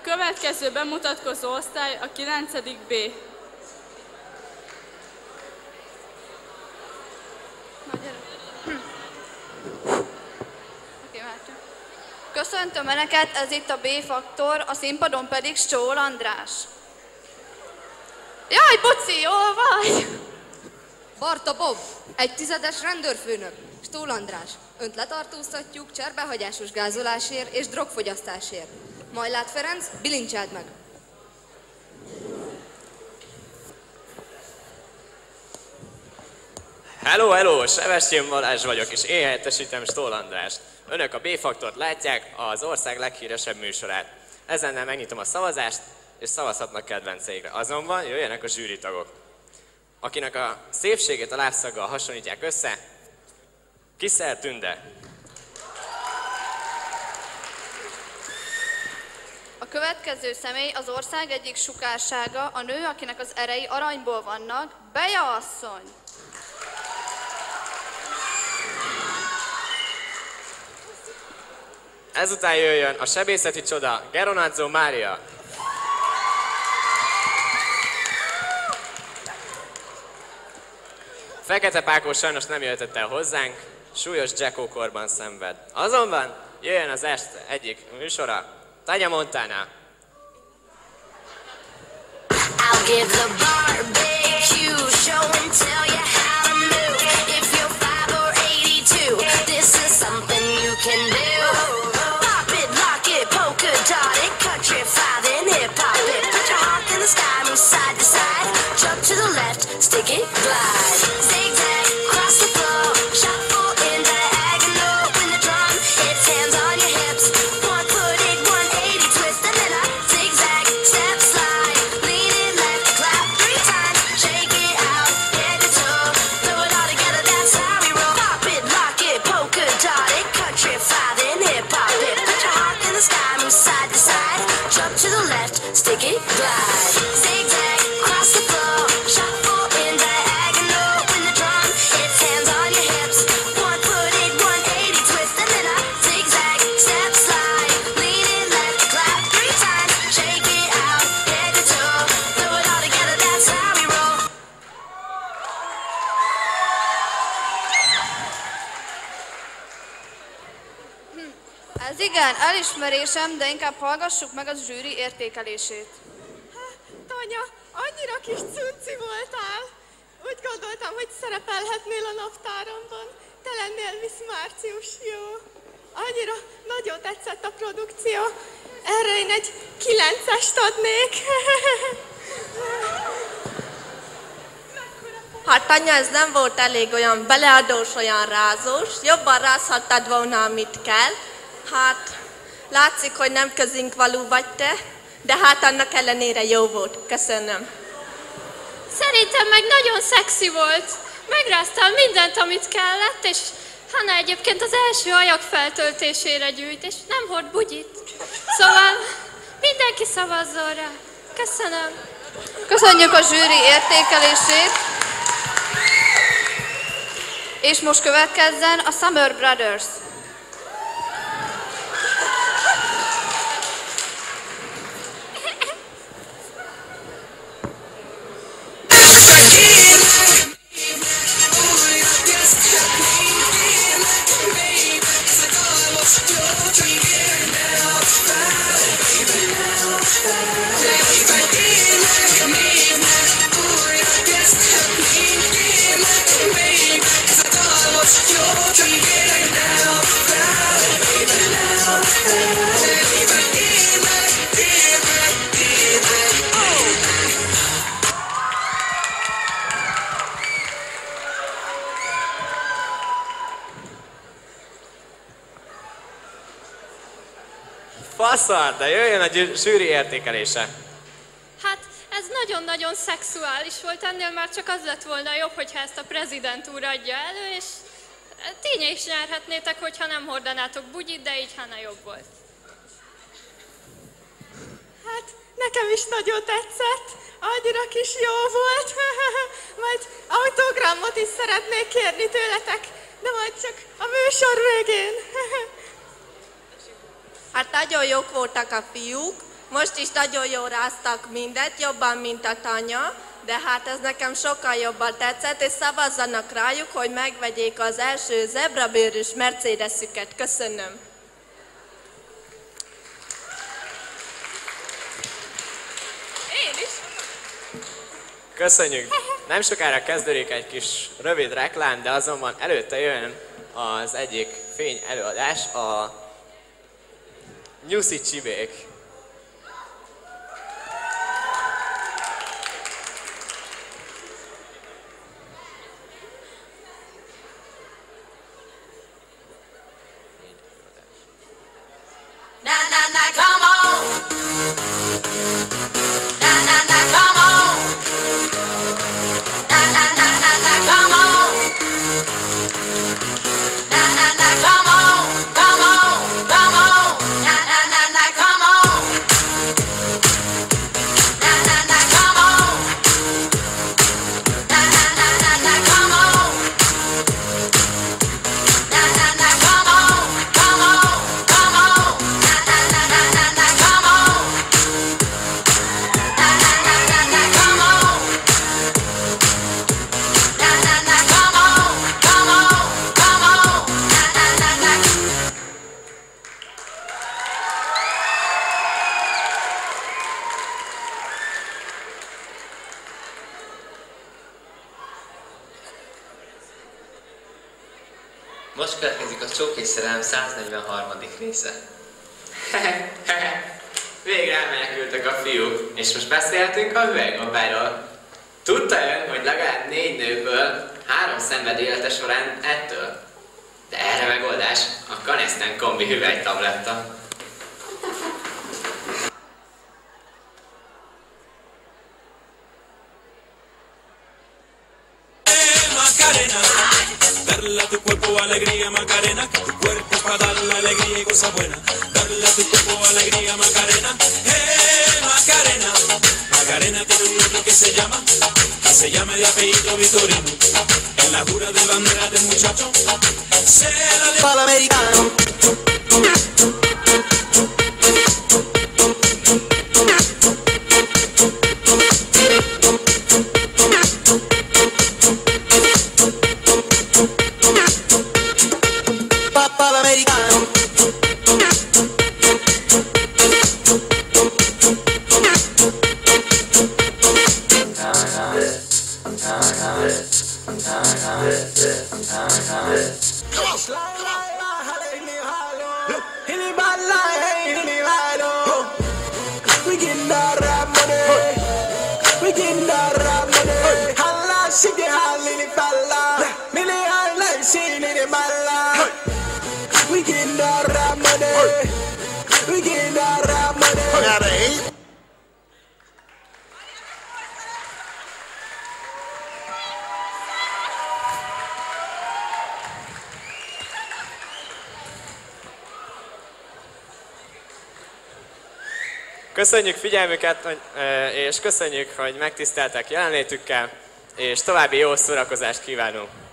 következő bemutatkozó osztály a 9. B. Köszöntöm Önöket, ez itt a B-faktor, a színpadon pedig Stól András. Jaj, Buci, jól vagy? Barta Bob, egy tizedes rendőrfőnök, Stól András. Önt letartóztatjuk cserbehagyásos gázolásért és drogfogyasztásért. Majlát Ferenc, bilincseld meg! Hello, hello! Sebestyén Balázs vagyok, és én helyettesítem Stól Andrást. Önök a B-faktort látják, az ország leghíresebb műsorát. Ezennel megnyitom a szavazást, és szavazhatnak kedvenceikre. Azonban jöjjenek a zsűritagok. Akinek a szépségét a lábszaggal hasonlítják össze, Kiszel Tünde. A következő személy az ország egyik sukársága, a nő, akinek az erei aranyból vannak, Beja asszony. Ezután jöjjön a sebészeti csoda, Geronazzo Mária. Fekete Pákó sajnos nem jöhetett el hozzánk, súlyos Jacko-korban szenved. Azonban jöjjön az este egyik műsora, Tanya Montana. I'll give the barbecue show and tell you how to move. If you're 5 or 82, this is something you can do. Pop it, lock it, polka dot it, country, five and hip hop it. Put your heart in the sky, move side to side. Jump to the left, stick it, glide. Zigzag, cross the floor, shuffle in diagonal. When the drum hits, hands on your hips. One foot in, 180 twist, and then a zigzag, step slide. Lean it left, clap 3 times, shake it out, head to toe. Throw it all together, that's how we roll. Pop it, lock it, polka dot it, country, five and hip hop it. Put your heart in the sky, move side to side. Jump to the left, stick it, glide. Zigzag, cross the floor, shuffle in diagonal. When the drum hits, hands on your hips. One foot in, 180 twist, and then a zigzag, step slide. Lean it left, clap 3 times, shake it out, head to toe. Throw it all together, that's how we roll. Ez igen, elismerésem, de inkább hallgassuk meg az zsűri értékelését. Tanya, annyira kis cuci voltál. Úgy gondoltam, hogy szerepelhetnél a naptáramban. Te lennél Miss Március, jó? Annyira nagyon tetszett a produkció. Erre én egy 9-est adnék. Hát Tanya, ez nem volt elég olyan beleadós, olyan rázós. Jobban rázhattad volna, amit kell. Hát, látszik, hogy nem közünk való vagy te, de hát annak ellenére jó volt. Köszönöm. Szerintem meg nagyon szexi volt. Megráztál mindent, amit kellett, és Hanna egyébként az első ajak feltöltésére gyűjt, és nem hord bugyit. Szóval mindenki szavazzon rá. Köszönöm. Köszönjük a zsűri értékelését. És most következzen a Summer Brothers. Faszal, de jöjjön a zsűri értékelése. Hát ez nagyon-nagyon szexuális volt, ennél már csak az lett volna jobb, hogyha ezt a prezident úr adja elő, és ti is nyerhetnétek, hogyha nem hordanátok bugyit, de így Hanna jobb volt. Hát, nekem is nagyon tetszett. Annyira kis jó volt. Majd autogramot is szeretnék kérni tőletek, de majd csak a műsor végén. Hát nagyon jók voltak a fiúk, Most is nagyon jól ráztak mindet, jobban, mint a Tanya, de hát ez nekem sokkal jobban tetszett, és szavazzanak rájuk, hogy megvegyék az első zebrabőrös Mercedesüket. Köszönöm. Én is. Köszönjük! Nem sokára kezdődik egy kis rövid reklám, de azonban előtte jön az egyik fény előadás, a Nyuszi Csibék. Na na na, come on. Na na na, come on. Na na na na na, come on. Na na na, come on, come on, come on. Na na na na, come on. Na na na, come on. Na na na na na, come on. Na na na, come on, come on, come on. Na na na na na na, come on. Na na na na na, come on. Na na na, come on, come on, come on. Na na na na. Most következik a Csók és Szerelem 143. része. Végre elmenekültek a fiúk, és most beszélhetünk a hüvelygambáról. Tudta ön, hogy legalább 4 nőből 3 szenved élete során ettől? De erre megoldás a Canesten kombi hüvelytabletta. Macarena, darle a tu cuerpo alegría Macarena, que tu cuerpo para dar la alegría y cosa buena. Darle a tu cuerpo alegría Macarena, Macarena. Macarena tiene un nombre que se llama de apellido Vitorino. En la jura de bandera del muchacho se la de para americano. Köszönjük figyelmüket, és köszönjük, hogy megtiszteltek jelenlétükkel, és további jó szórakozást kívánunk!